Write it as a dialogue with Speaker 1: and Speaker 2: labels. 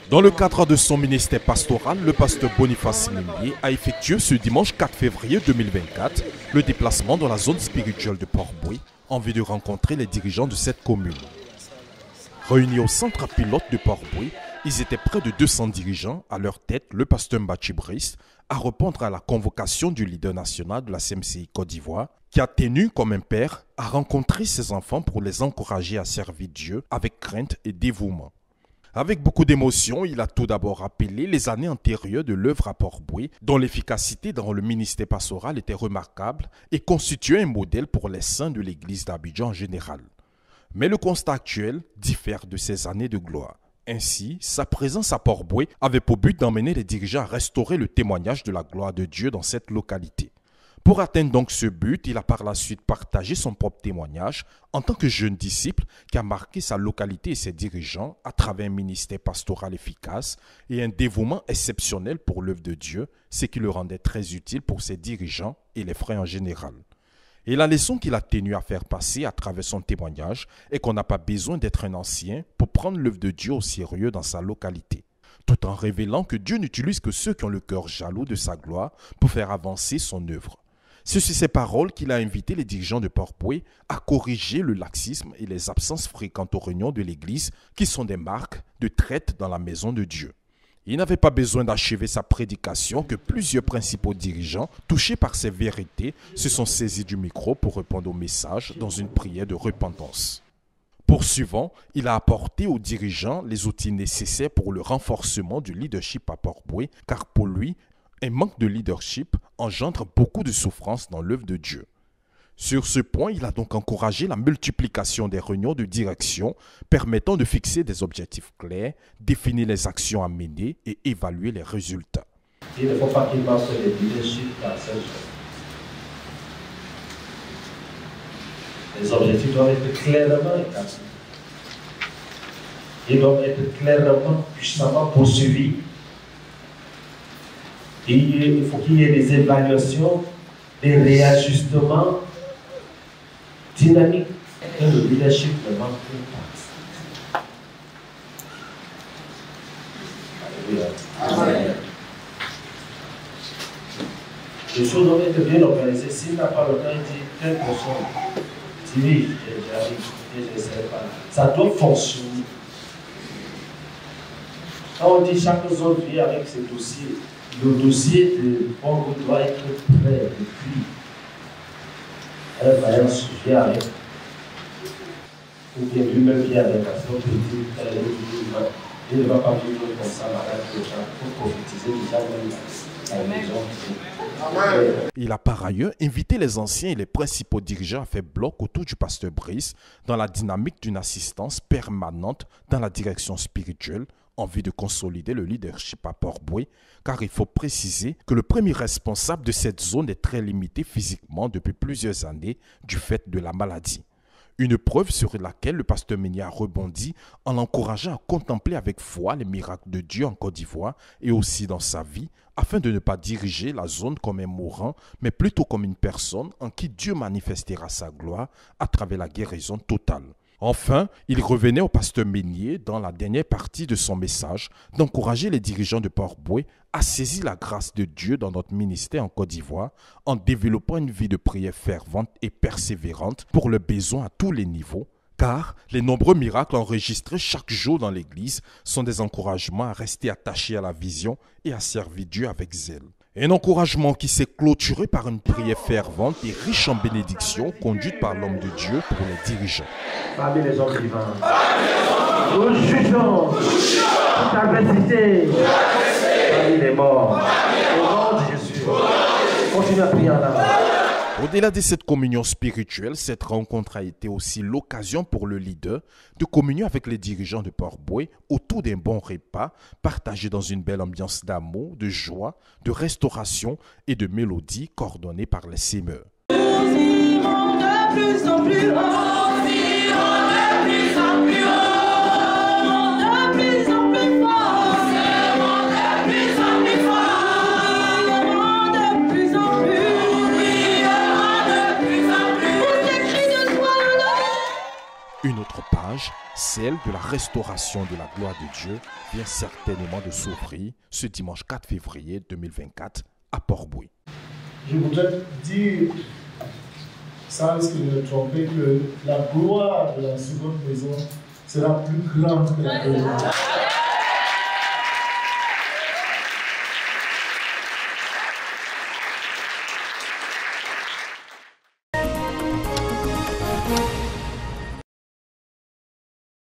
Speaker 1: Dans le cadre de son ministère pastoral, le pasteur Boniface Mimier a effectué ce dimanche 4 février 2024 le déplacement dans la zone spirituelle de Port-Bouët en vue de rencontrer les dirigeants de cette commune. Réunis au centre pilote de Port-Bouët, ils étaient près de 200 dirigeants, à leur tête le pasteur Mbachi Brice, à répondre à la convocation du leader national de la CMCI Côte d'Ivoire, qui a tenu comme un père à rencontrer ses enfants pour les encourager à servir Dieu avec crainte et dévouement. Avec beaucoup d'émotion, il a tout d'abord rappelé les années antérieures de l'œuvre à Port-Bouët, dont l'efficacité dans le ministère pastoral était remarquable et constituait un modèle pour les saints de l'église d'Abidjan en général. Mais le constat actuel diffère de ces années de gloire. Ainsi, sa présence à Port-Bouët avait pour but d'emmener les dirigeants à restaurer le témoignage de la gloire de Dieu dans cette localité. Pour atteindre donc ce but, il a par la suite partagé son propre témoignage en tant que jeune disciple qui a marqué sa localité et ses dirigeants à travers un ministère pastoral efficace et un dévouement exceptionnel pour l'œuvre de Dieu, ce qui le rendait très utile pour ses dirigeants et les frères en général. Et la leçon qu'il a tenu à faire passer à travers son témoignage est qu'on n'a pas besoin d'être un ancien pour prendre l'œuvre de Dieu au sérieux dans sa localité, tout en révélant que Dieu n'utilise que ceux qui ont le cœur jaloux de sa gloire pour faire avancer son œuvre. C'est sur ces paroles qu'il a invité les dirigeants de Port-Bouët à corriger le laxisme et les absences fréquentes aux réunions de l'Église qui sont des marques de traite dans la maison de Dieu. Il n'avait pas besoin d'achever sa prédication que plusieurs principaux dirigeants, touchés par ces vérités, se sont saisis du micro pour répondre au message dans une prière de repentance. Poursuivant, il a apporté aux dirigeants les outils nécessaires pour le renforcement du leadership à Port-Bouët, car pour lui, un manque de leadership engendre beaucoup de souffrance dans l'œuvre de Dieu. Sur ce point, il a donc encouragé la multiplication des réunions de direction permettant de fixer des objectifs clairs, définir les actions à mener et évaluer les résultats.
Speaker 2: Il ne faut pas qu'il manque de leadership dans cette zone. Les objectifs doivent être clairement établis. Ils doivent être clairement, puissamment poursuivis. Et il faut qu'il y ait des évaluations, des réajustements dynamiques. Et le leadership ne manque pas. Alléluia. Amen. Les choses doivent être bien organisées. S'il n'a pas le temps, il dit telle personne. Il dit oui, j'arrive, je ne sais pas. Ça doit fonctionner. Quand on dit chaque zone vient avec ses dossiers, le dossier de Port-Bouët doit être prêt depuis. Un vaillant sujet avec. Ou bien lui-même vient avec son petit, il ne va pas vivre comme ça, malade, les gens, pour prophétiser déjà même la maison.
Speaker 1: Il a par ailleurs invité les anciens et les principaux dirigeants à faire bloc autour du pasteur Brice dans la dynamique d'une assistance permanente dans la direction spirituelle en vue de consolider le leadership à Port-Bouët, car il faut préciser que le premier responsable de cette zone est très limité physiquement depuis plusieurs années du fait de la maladie. Une preuve sur laquelle le pasteur Mimier a rebondi en l'encourageant à contempler avec foi les miracles de Dieu en Côte d'Ivoire et aussi dans sa vie, afin de ne pas diriger la zone comme un mourant, mais plutôt comme une personne en qui Dieu manifestera sa gloire à travers la guérison totale. Enfin, il revenait au pasteur Mimier, dans la dernière partie de son message, d'encourager les dirigeants de Port-Bouët à saisir la grâce de Dieu dans notre ministère en Côte d'Ivoire en développant une vie de prière fervente et persévérante pour le besoin à tous les niveaux, car les nombreux miracles enregistrés chaque jour dans l'Église sont des encouragements à rester attachés à la vision et à servir Dieu avec zèle. Un encouragement qui s'est clôturé par une prière fervente et riche en bénédictions conduite par l'homme de Dieu pour les dirigeants.
Speaker 2: Parmi les hommes vivants, nous jugeons toute adversité parmi les morts. Au nom de Jésus, continue à prier en là.
Speaker 1: Au-delà de cette communion spirituelle, cette rencontre a été aussi l'occasion pour le leader de communier avec les dirigeants de Port-Bouët autour d'un bon repas, partagé dans une belle ambiance d'amour, de joie, de restauration et de mélodie coordonnée par les semeurs. Une autre page celle de la restauration de la gloire de Dieu, vient certainement de s'ouvrir ce dimanche 4 février 2024 à Port-Bouët.
Speaker 3: Je voudrais dire, sans risque de me tromper, que la gloire de la seconde maison sera plus grande que la première.